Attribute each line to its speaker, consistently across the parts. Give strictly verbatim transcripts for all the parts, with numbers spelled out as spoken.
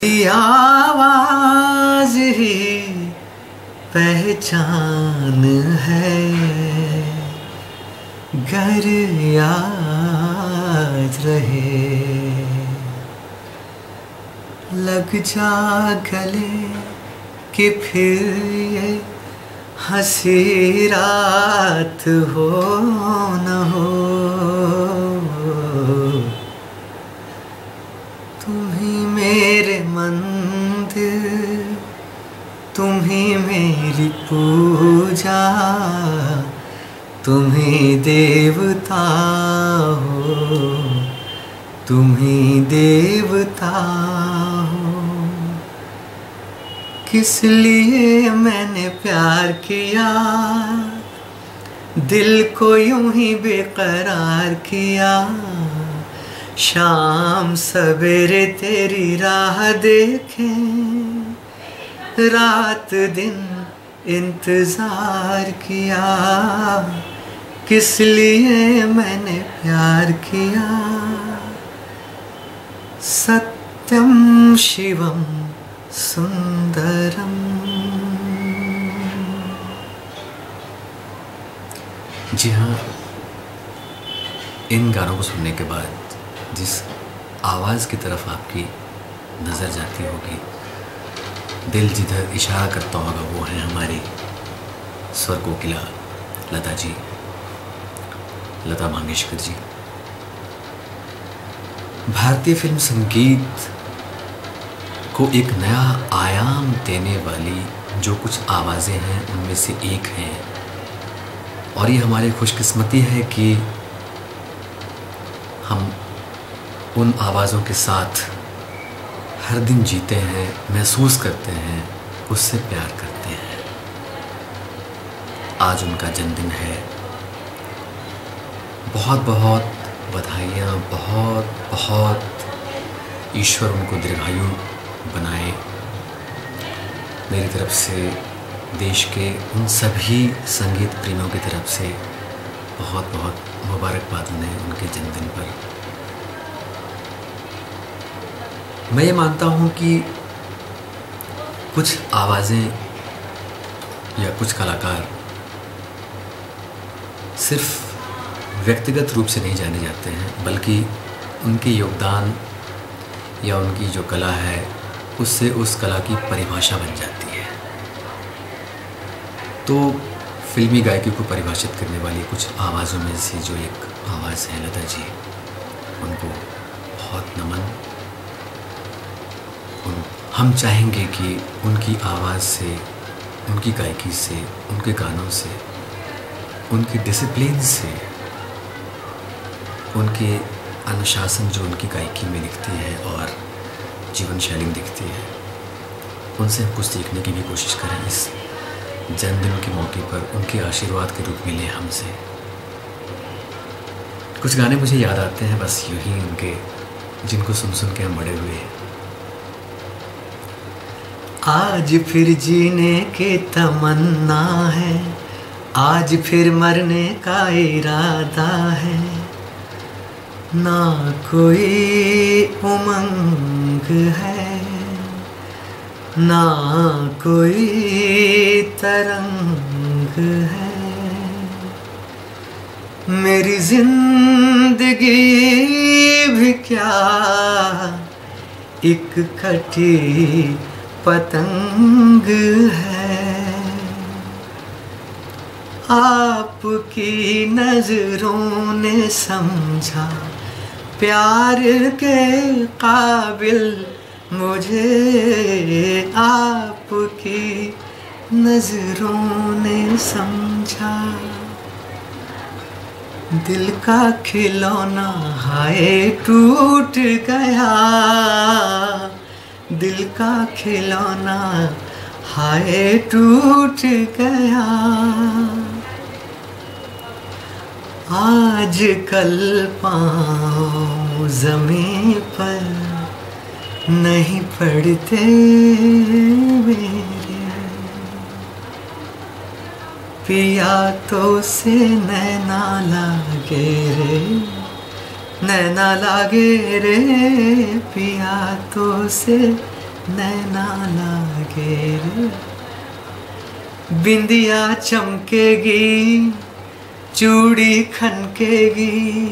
Speaker 1: आवाज ही पहचान है, घर याद रहे। लग जा गले कि फिर ये हंसी रात हो न हो, तुम्ही मेरे मंदिर, तुम्ही मेरी पूजा, तुम्ही देवता हो, तुम्ही देवता हो। किस लिए मैंने प्यार किया, दिल को यूं ही बेकरार किया। शाम सवेरे तेरी राह देखें, रात दिन इंतजार किया। किस लिए मैंने प्यार किया। सत्यम शिवम सुंदरम। जी हाँ, इन गानों को सुनने के बाद जिस आवाज़ की तरफ आपकी नज़र जाती होगी, दिल जिधर इशारा करता होगा, वो है हमारी स्वर कोकिला लता जी, लता मंगेशकर जी। भारतीय फिल्म संगीत को एक नया आयाम देने वाली जो कुछ आवाज़ें हैं उनमें से एक हैं, और ये हमारी खुशकिस्मती है कि हम उन आवाज़ों के साथ हर दिन जीते हैं, महसूस करते हैं, उससे प्यार करते हैं। आज उनका जन्मदिन है, बहुत बहुत बधाइयाँ, बहुत बहुत ईश्वर उनको दीर्घायु बनाए। मेरी तरफ से, देश के उन सभी संगीत प्रेमियों की तरफ से बहुत बहुत मुबारकबाद उन्हें उनके जन्मदिन पर। मैं ये मानता हूँ कि कुछ आवाज़ें या कुछ कलाकार सिर्फ व्यक्तिगत रूप से नहीं जाने जाते हैं, बल्कि उनके योगदान या उनकी जो कला है उससे उस कला की परिभाषा बन जाती है। तो फिल्मी गायकी को परिभाषित करने वाली कुछ आवाज़ों में से जो एक आवाज़ है लता जी, उनको बहुत नमन। उन हम चाहेंगे कि उनकी आवाज़ से, उनकी गायकी से, उनके गानों से, उनकी डिसिप्लिन से, उनके अनुशासन जो उनकी गायकी में दिखती है और जीवन शैली में दिखती है, उनसे हम कुछ सीखने की भी कोशिश करें। इस जन्मदिन के मौके पर उनके आशीर्वाद के रूप मिले हमसे। कुछ गाने मुझे याद आते हैं बस यूँ ही उनके, जिनको सुन सुन के हम बड़े हुए। आज फिर जीने की तमन्ना है, आज फिर मरने का इरादा है। ना कोई उमंग है, ना कोई तरंग है। मेरी जिंदगी भी क्या एक कटी पतंग है। आपकी नजरों ने समझा प्यार के काबिल मुझे, आपकी नजरों ने समझा। दिल का खिलौना हाय टूट गया, दिल का खिलौना हाय टूट गया। आज कल पाँव ज़मीं पर नहीं पड़ते मेरे, पिया तो से नैना लागे रे, नैना लागे रे, पिया तो से नैना लागे रे, बिंदिया चमकेगी, चूड़ी खनकेगी,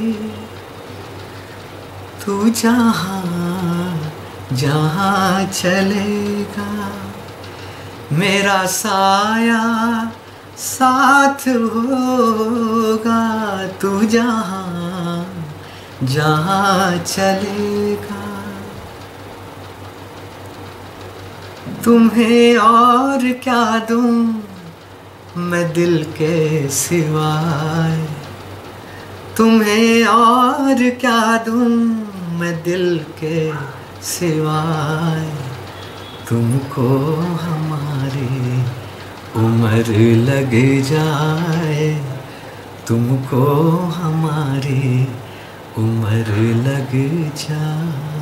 Speaker 1: तू जहाँ जहाँ चलेगा मेरा साया साथ होगा, तू जहाँ जहाँ चलेगा। तुम्हें और क्या दूँ मैं दिल के सिवाय, तुम्हें और क्या दूँ मैं दिल के सिवाय, तुमको हमारी उम्र लग जाए, तुमको हमारी उम्र लग जाए।